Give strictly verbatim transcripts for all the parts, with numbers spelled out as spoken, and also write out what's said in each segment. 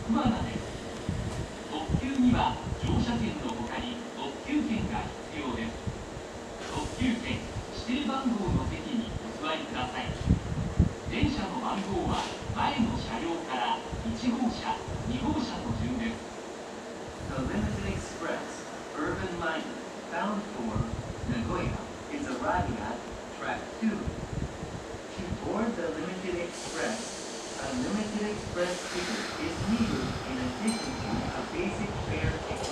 桑名です。特急には乗車券の他に特急券が必要です。特急券指定番号の席にお座りください。電車の番号は前の車両からいち号車、に号車の順です。The Limited Express Urban Liner bound for Nagoya is arriving at track two. To board the Limited Express, a Limited Express ticket is needed in addition to a basic fare ticket.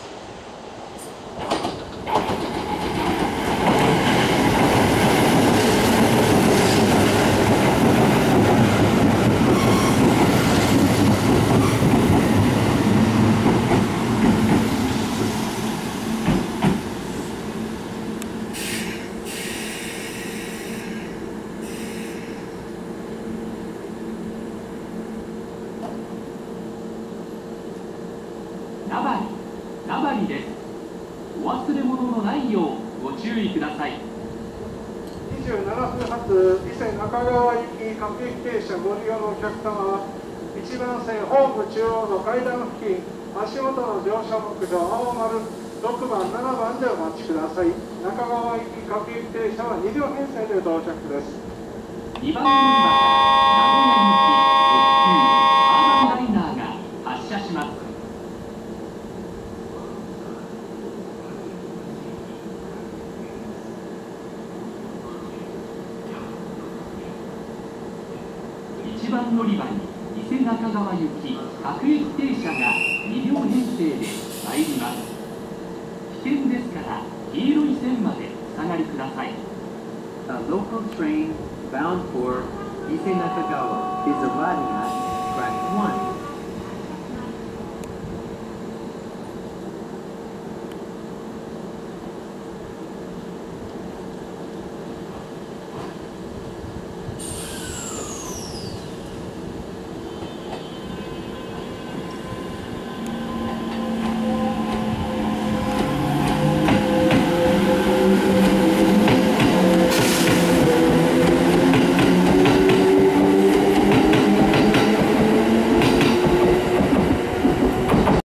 名張、名張です。お忘れ物のないようご注意ください。 にじゅうななふん発伊勢中川行き各駅停車ご利用のお客様は、いちばん線ホーム中央の階段付近、足元の乗車目標青丸ろくばん、ななばんでお待ちください。中川行き各駅停車はに両編成で到着です。 にばん乗り場から名古屋行き特急アーバンライナーが発車します。いちばん乗り場に伊勢中川行き各駅停車がに両編成で参ります。危険ですから黄色い線までお下がりください。A local train bound for Ise Nakagawa is arriving at